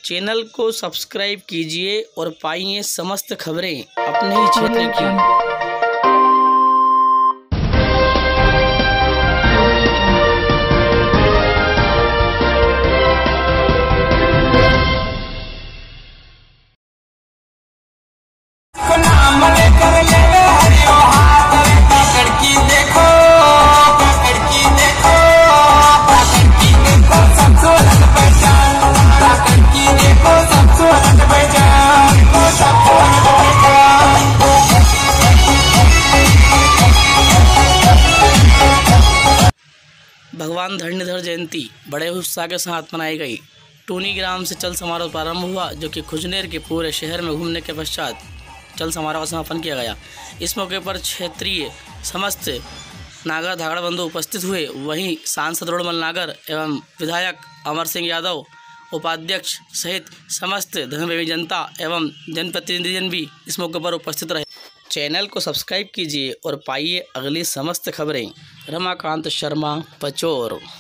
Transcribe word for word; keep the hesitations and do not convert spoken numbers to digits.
Channel को subscribe कीजिए और पाइए समस्त खबरें अपने ही क्षेत्र की। भगवान धरणीधर जयंती बड़े उत्साह के साथ मनाई गई। टूनी ग्राम से चल समारोह प्रारंभ हुआ, जो कि खुजनेर के पूरे शहर में घूमने के पश्चात चल समारोह का समापन किया गया। इस मौके पर क्षेत्रीय समस्त नागर धागड़ बंधु उपस्थित हुए। वहीं सांसद रोडमल नागर एवं विधायक अमर सिंह यादव, उपाध्यक्ष सहित समस्त धर्मप्रेमी जनता एवं जनप्रतिनिधिजन भी इस मौके पर उपस्थित रहे। चैनल को सब्सक्राइब कीजिए और पाइए अगली समस्त खबरें। रमाकांत शर्मा, पचोर।